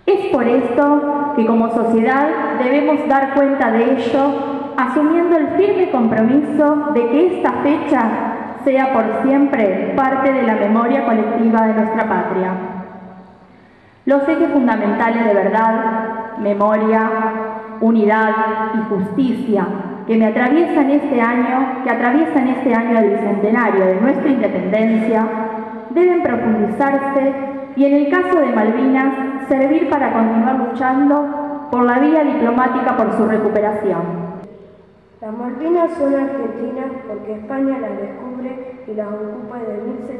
Es por esto que como sociedad debemos dar cuenta de ello, asumiendo el firme compromiso de que esta fecha sea por siempre parte de la memoria colectiva de nuestra patria. Los ejes fundamentales de verdad, memoria, unidad y justicia que atraviesan este año del bicentenario de nuestra independencia deben profundizarse y, en el caso de Malvinas, servir para continuar luchando por la vía diplomática por su recuperación. Las Malvinas son argentinas porque España las descubre y las ocupa de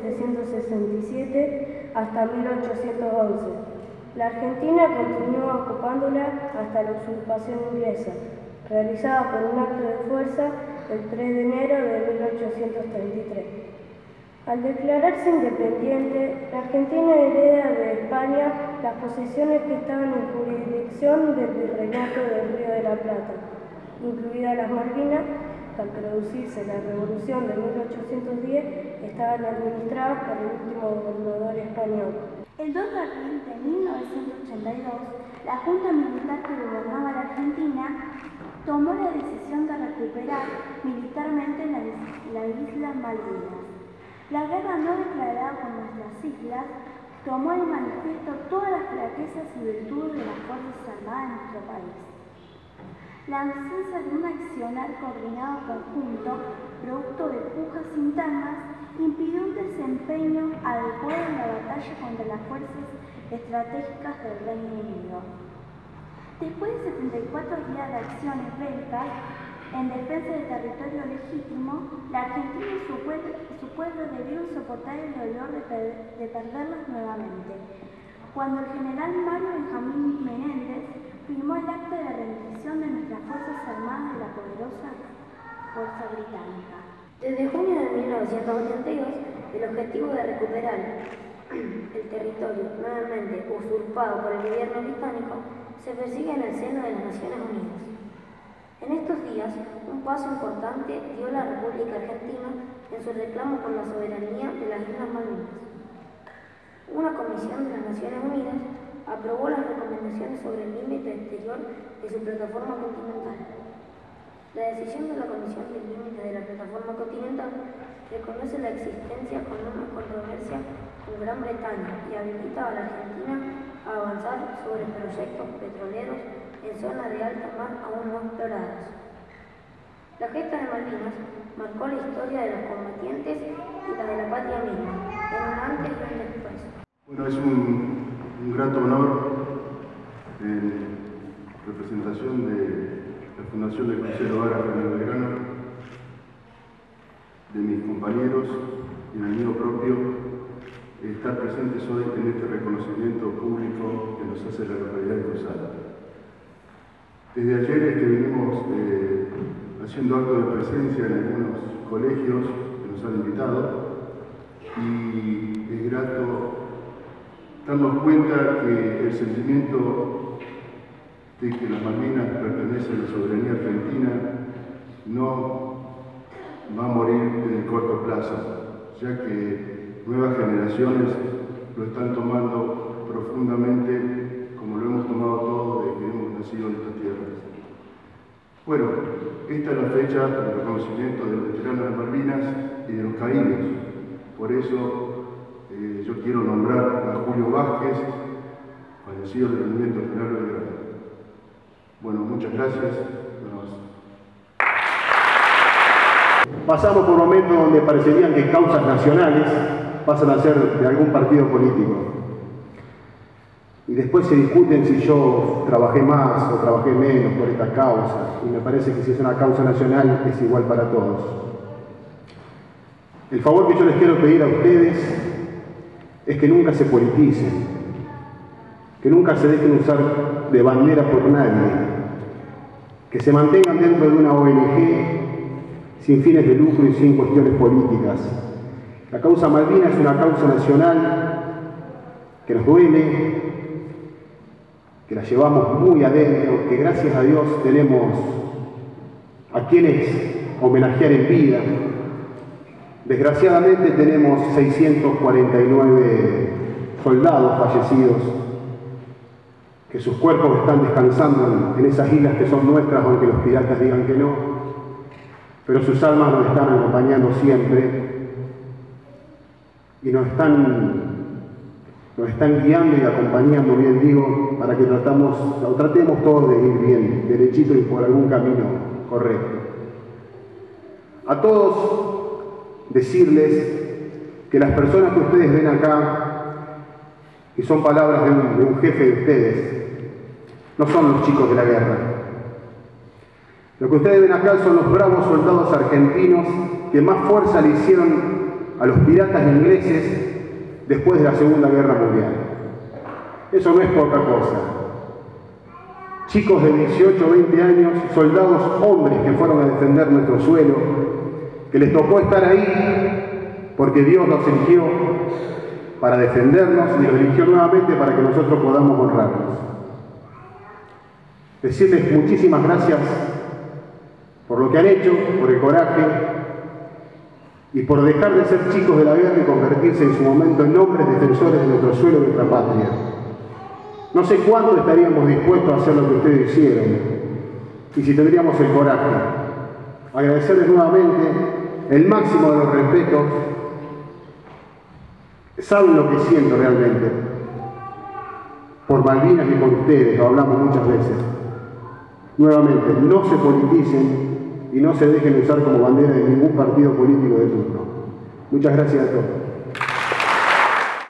1767 hasta 1811. La Argentina continúa ocupándola hasta la usurpación inglesa, realizada por un acto de fuerza el 3 de enero de 1833. Al declararse independiente, la Argentina hereda de España las posesiones que estaban en jurisdicción del Virreinato del Río de la Plata, incluidas las Malvinas, que al producirse la Revolución de 1810 estaban administradas por el último gobernador español. El 2 de abril de 1982, la Junta Militar que gobernaba la Argentina tomó la decisión de recuperar militarmente la isla Malvinas. La guerra no declarada por nuestras islas tomó de manifiesto todas las flaquezas y virtudes de las Fuerzas Armadas de nuestro país. La ausencia de un accionar coordinado conjunto, producto de pujas internas, impidió un desempeño adecuado en la batalla contra las fuerzas estratégicas del Reino Unido. Después de 74 días de acciones bélicas en defensa del territorio legítimo, la Argentina y su pueblo debieron soportar el dolor de perderlas nuevamente. Cuando el general Mario Benjamín Menéndez firmó el acta de rendición de nuestras Fuerzas Armadas de la poderosa Fuerza Británica. Desde junio de 1982, el objetivo de recuperar el territorio nuevamente usurpado por el gobierno británico se persigue en el seno de las Naciones Unidas. En estos días, un paso importante dio la República Argentina en su reclamo por la soberanía de las Islas Malvinas. Una comisión de las Naciones Unidas aprobó las recomendaciones sobre el límite exterior de su plataforma continental. La decisión de la Comisión del Límite de la Plataforma Continental reconoce la existencia con una controversia con Gran Bretaña y habilita a la Argentina a avanzar sobre proyectos petroleros en zonas de alta mar aún no exploradas. La gesta de Malvinas marcó la historia de los combatientes y la de la patria misma, en un antes y un después. Bueno, es un grato honor en representación de la Fundación del Crucero Árabe de Belgrano, de mis compañeros y del mío propio, estar presentes hoy en este reconocimiento público que nos hace la localidad de Cruzada. Desde ayer es que venimos haciendo acto de presencia en algunos colegios que nos han invitado y es grato darnos cuenta que el sentimiento de que las Malvinas pertenecen a la soberanía argentina no va a morir en el corto plazo, ya que nuevas generaciones lo están tomando profundamente como lo hemos tomado todos desde que hemos nacido en esta tierra. Bueno, esta es la fecha del reconocimiento de los veteranos de Malvinas y de los caídos. Por eso yo quiero nombrar a Julio Vázquez, fallecido del movimiento general Belgrano. Bueno, muchas gracias. Pasamos por momentos donde parecerían que causas nacionales pasan a ser de algún partido político. Y después se discuten si yo trabajé más o trabajé menos por esta causa. Y me parece que si es una causa nacional es igual para todos. El favor que yo les quiero pedir a ustedes es que nunca se politicen, que nunca se dejen usar de bandera por nadie, que se mantengan dentro de una ONG sin fines de lucro y sin cuestiones políticas. La causa Malvinas es una causa nacional que nos duele, que la llevamos muy adentro, que gracias a Dios tenemos a quienes homenajear en vida. Desgraciadamente tenemos 649 soldados fallecidos que sus cuerpos están descansando en esas islas que son nuestras, aunque los piratas digan que no, pero sus almas nos están acompañando siempre y nos están guiando y acompañando, bien digo, para que tratemos todos de ir bien, derechito y por algún camino correcto. A todos decirles que las personas que ustedes ven acá, y son palabras de un jefe de ustedes, no son los chicos de la guerra. Lo que ustedes ven acá son los bravos soldados argentinos que más fuerza le hicieron a los piratas ingleses después de la Segunda Guerra Mundial. Eso no es poca cosa. Chicos de 18 o 20 años, soldados hombres que fueron a defender nuestro suelo, que les tocó estar ahí porque Dios los eligió para defendernos y los eligió nuevamente para que nosotros podamos honrarlos. Decirles muchísimas gracias por lo que han hecho, por el coraje y por dejar de ser chicos de la guerra y convertirse en su momento en hombres defensores de nuestro suelo y nuestra patria. No sé cuánto estaríamos dispuestos a hacer lo que ustedes hicieron y si tendríamos el coraje. Agradecerles nuevamente el máximo de los respetos. Saben lo que siento realmente por Malvinas y por ustedes, lo hablamos muchas veces. Nuevamente, no se politicen y no se dejen usar como bandera de ningún partido político de turno. Muchas gracias a todos.